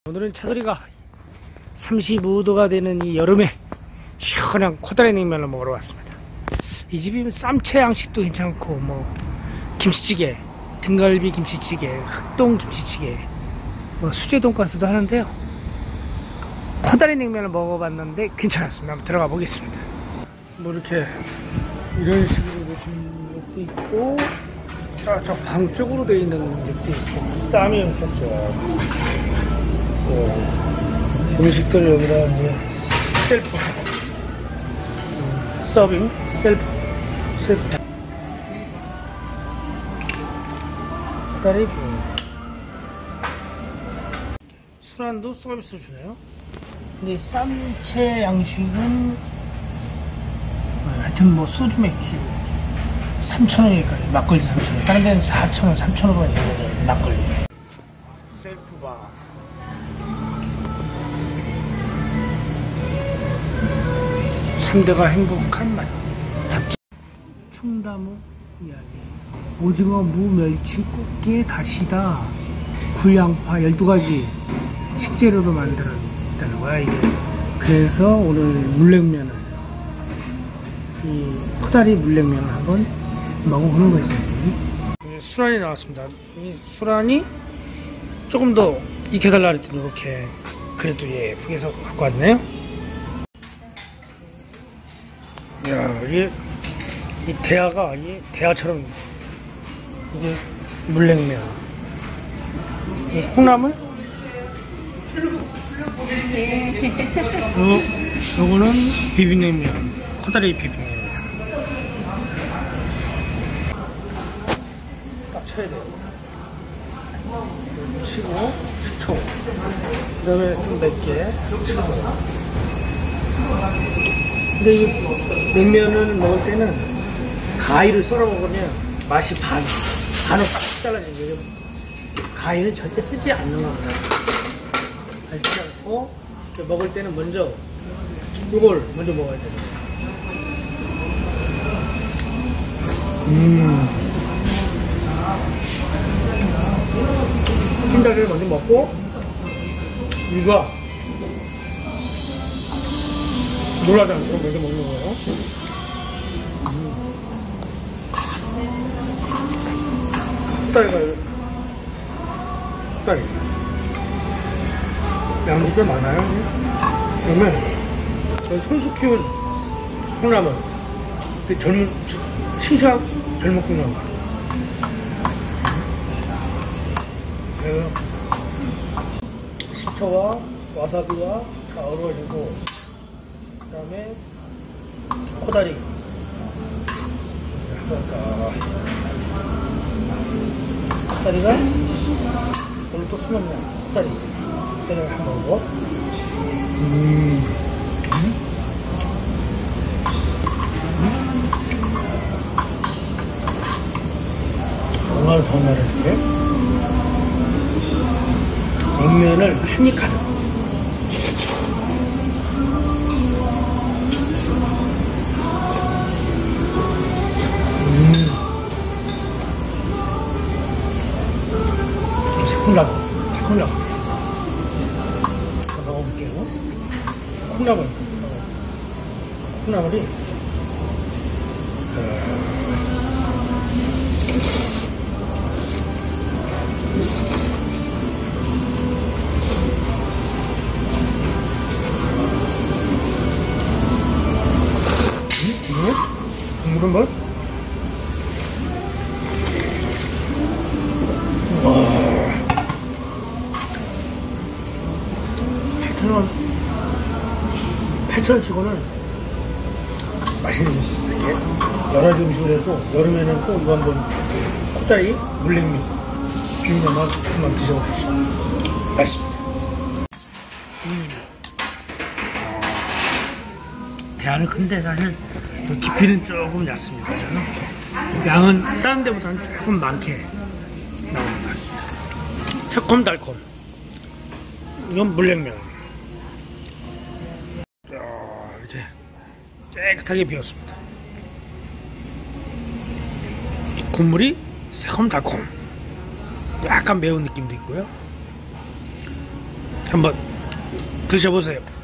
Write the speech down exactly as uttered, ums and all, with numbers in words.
오늘은 차돌이가 삼십오 도가 되는 이 여름에 시원한 코다리 냉면을 먹으러 왔습니다. 이 집이 쌈채 양식도 괜찮고 뭐 김치찌개, 등갈비 김치찌개, 흑동 김치찌개, 뭐 수제 돈가스도 하는데요. 코다리 냉면을 먹어봤는데 괜찮았습니다. 한번 들어가 보겠습니다. 뭐 이렇게 이런 식으로 된 것도 있고, 자, 저 방 쪽으로 되어 있는 것도 있고, 쌈이 엄청 좋아요. 어, 음식들 여기다 이제 셀프 음, 서빙 셀프 셀프 다리 술안도 서비스 주네요. 근데 쌈채 양식은 하여튼 뭐 소주 맥주 삼천 원일까요? 막걸리 삼천 원. 다른 데는 사천 원, 삼천 원 이거예요. 막걸리. 셀프바. 삼 대가 행복한 맛. 청담호 이야기. 오징어, 무, 멸치, 꽃게, 다시다, 굴양파 열두 가지 식재료로 만들었다는 거야, 이게. 그래서 오늘 물냉면을, 이 코다리 물냉면을 한번 먹어보는 거지. 수란이 나왔습니다. 이 수란이 조금 더 익혀달라 그랬더니 이렇게 그래도 예쁘게 해서 갖고 왔네요. 야, 이게 이 대하가 이 대하처럼 이게 물냉면. 이 콩나물? 요, 요거는 비빔냉면. 코다리 비빔냉면. 딱 쳐야 돼요. 치고 식초. 그 다음에 좀 맵게 치고. 근데 이 냉면을 먹을 때는 가위를 썰어 먹으면 맛이 반, 반을 딱 잘라지고, 가위는 절대 쓰지 않는 겁니다. 쓰지 않고, 먹을 때는 먼저 이걸 먼저 먹어야 돼요. 음. 흰다리를 먼저 먹고, 이거 놀라지 않고 먼저 먹는 거예요. 코다리가, 코다리. 양도 꽤 많아요. 그러면, 저희 손수 키운 콩나물. 그 젊은, 싱싱한 젊은 콩나물. 그래서, 식초와 와사비와 다 어우러지고, 그 다음에 코다리 코다리가 오늘 또 숨었네. 코다리 코다리를 한번 먹어. 음. 음. 정말 더 말해줄게. 냉면을 한 입 가득. 콩나물, 콩나물. 한번 먹어볼게요. 콩나물. 콩나물이, 이게 국물은 뭐? 팔천 원 치고는 맛있는 이게 여러 가지 음식을 해도 여름에는 꼭 이거 한번 코다리 물냉면 비빔면만 한번 드셔보십시오. 맛있습니다. 음. 대하는 큰데 사실 깊이는 조금 얕습니다. 양은 다른 데보다는 조금 많게 나옵니다. 새콤달콤. 이건 물냉면. 이렇게 깨끗하게 비웠습니다. 국물이 새콤달콤, 약간 매운 느낌도 있고요. 한번 드셔보세요.